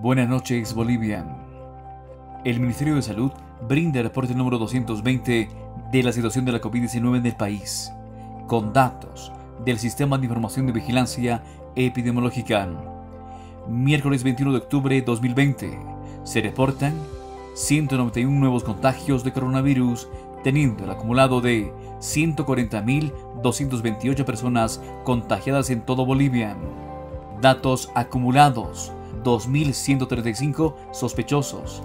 Buenas noches, Bolivia. El Ministerio de Salud brinda el reporte número 220 de la situación de la COVID-19 en el país, con datos del Sistema de Información de Vigilancia Epidemiológica. Miércoles 21 de octubre de 2020 se reportan 191 nuevos contagios de coronavirus, teniendo el acumulado de 140.228 personas contagiadas en todo Bolivia. Datos acumulados: 2.135 sospechosos,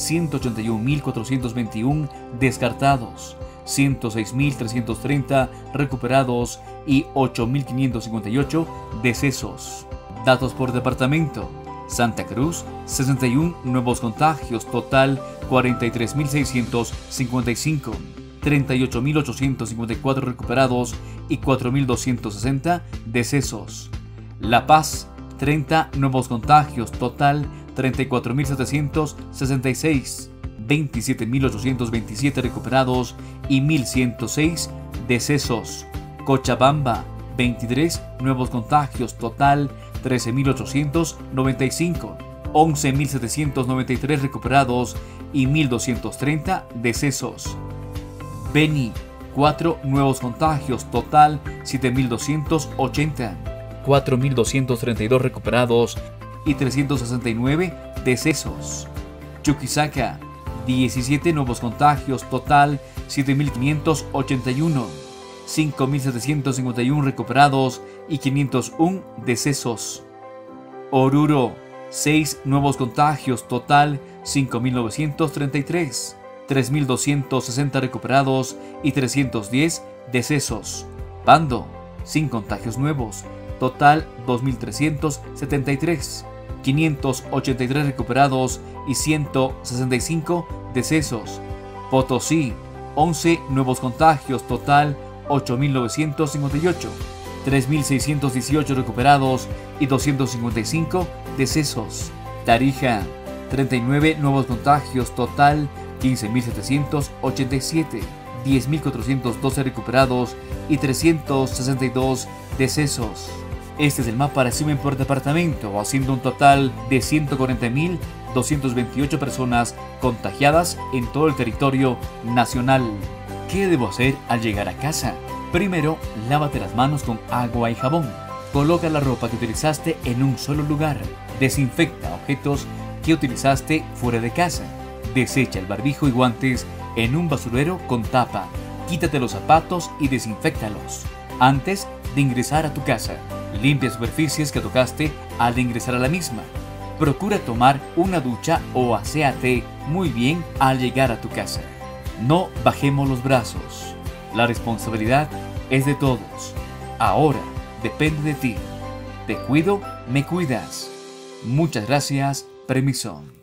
181.421 descartados, 106.330 recuperados y 8.558 decesos. Datos por departamento: Santa Cruz, 61 nuevos contagios, total 43.655, 38.854 recuperados y 4.260 decesos. La Paz, 30 nuevos contagios, total 34.766, 27.827 recuperados y 1.106 decesos. Cochabamba, 23 nuevos contagios, total 13.895, 11.793 recuperados y 1.230 decesos. Beni, 4 nuevos contagios, total 7.280, 4.232 recuperados y 369 decesos. Chuquisaca, 17 nuevos contagios, total 7.581, 5.751 recuperados y 501 decesos. Oruro, 6 nuevos contagios, total 5.933, 3.260 recuperados y 310 decesos. Pando, sin contagios nuevos, total 2.373, 583 recuperados y 165 decesos. Potosí, 11 nuevos contagios, total 8.958, 3.618 recuperados y 255 decesos. Tarija, 39 nuevos contagios, total 15.787, 10.412 recuperados y 362 decesos. Este es el mapa resumen por departamento, haciendo un total de 140.228 personas contagiadas en todo el territorio nacional. ¿Qué debo hacer al llegar a casa? Primero, lávate las manos con agua y jabón. Coloca la ropa que utilizaste en un solo lugar. Desinfecta objetos que utilizaste fuera de casa. Desecha el barbijo y guantes en un basurero con tapa. Quítate los zapatos y desinféctalos antes de ingresar a tu casa. Limpia superficies que tocaste al ingresar a la misma. Procura tomar una ducha o aséate muy bien al llegar a tu casa. No bajemos los brazos. La responsabilidad es de todos. Ahora depende de ti. Te cuido, me cuidas. Muchas gracias. Permiso.